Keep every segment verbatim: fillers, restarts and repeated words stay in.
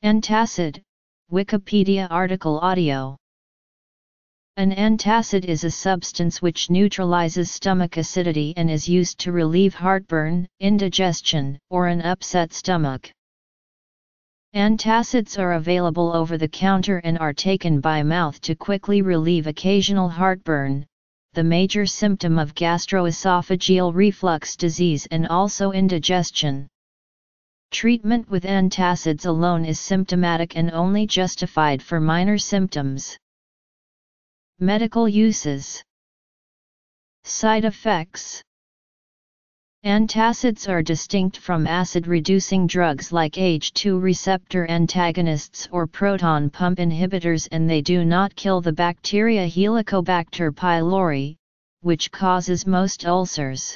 Antacid, Wikipedia article audio. An antacid is a substance which neutralizes stomach acidity and is used to relieve heartburn, indigestion, or an upset stomach. Antacids are available over the counter and are taken by mouth to quickly relieve occasional heartburn, the major symptom of gastroesophageal reflux disease, and also indigestion. Treatment with antacids alone is symptomatic and only justified for minor symptoms. Medical uses. Side effects. Antacids are distinct from acid-reducing drugs like H two receptor antagonists or proton pump inhibitors, and they do not kill the bacteria Helicobacter pylori, which causes most ulcers.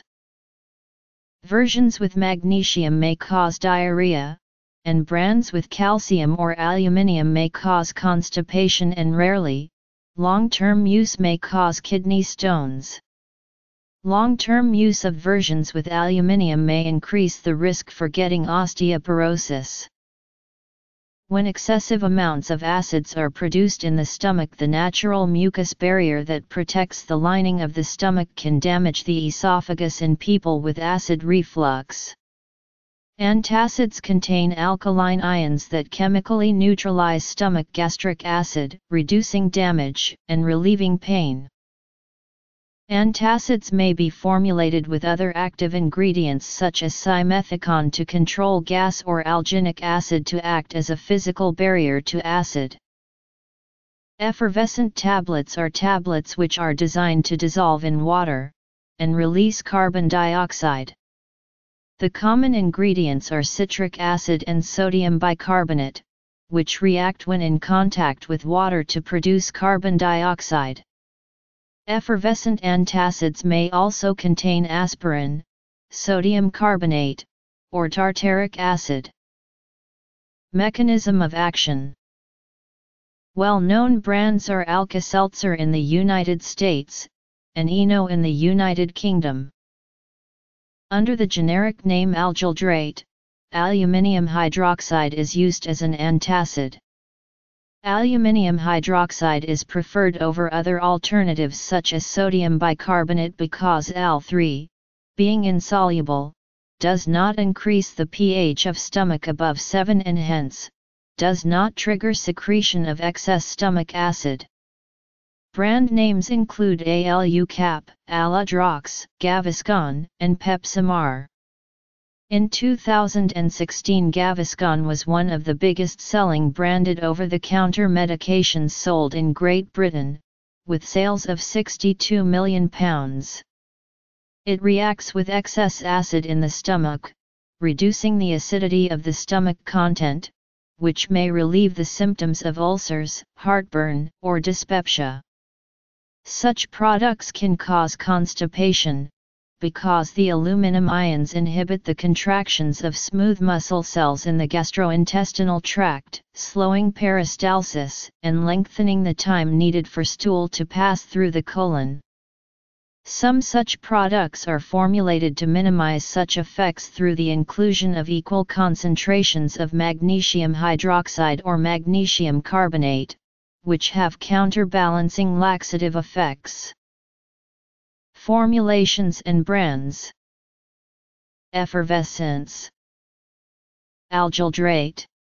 Versions with magnesium may cause diarrhea, and brands with calcium or aluminium may cause constipation, and rarely, long-term use may cause kidney stones. Long-term use of versions with aluminium may increase the risk for getting osteoporosis. When excessive amounts of acids are produced in the stomach, the natural mucus barrier that protects the lining of the stomach can damage the esophagus in people with acid reflux. Antacids contain alkaline ions that chemically neutralize stomach gastric acid, reducing damage and relieving pain. Antacids may be formulated with other active ingredients such as simethicone to control gas or alginic acid to act as a physical barrier to acid. Effervescent tablets are tablets which are designed to dissolve in water and release carbon dioxide. The common ingredients are citric acid and sodium bicarbonate, which react when in contact with water to produce carbon dioxide. Effervescent antacids may also contain aspirin, sodium carbonate, or tartaric acid. Mechanism of action. Well-known brands are Alka-Seltzer in the United States, and Eno in the United Kingdom. Under the generic name algildrate, aluminium hydroxide is used as an antacid. Aluminium hydroxide is preferred over other alternatives such as sodium bicarbonate because Al three, being insoluble, does not increase the pH of stomach above seven and hence, does not trigger secretion of excess stomach acid. Brand names include Alucap, Aladrox, Gaviscon, and Pepsimar. In two thousand sixteen, Gaviscon was one of the biggest selling branded over-the-counter medications sold in Great Britain, with sales of sixty-two million pounds. It reacts with excess acid in the stomach, reducing the acidity of the stomach content, which may relieve the symptoms of ulcers, heartburn, or dyspepsia. Such products can cause constipation, because the aluminum ions inhibit the contractions of smooth muscle cells in the gastrointestinal tract, slowing peristalsis and lengthening the time needed for stool to pass through the colon. Some such products are formulated to minimize such effects through the inclusion of equal concentrations of magnesium hydroxide or magnesium carbonate, which have counterbalancing laxative effects. Formulations and brands. Effervescence. Algildrate.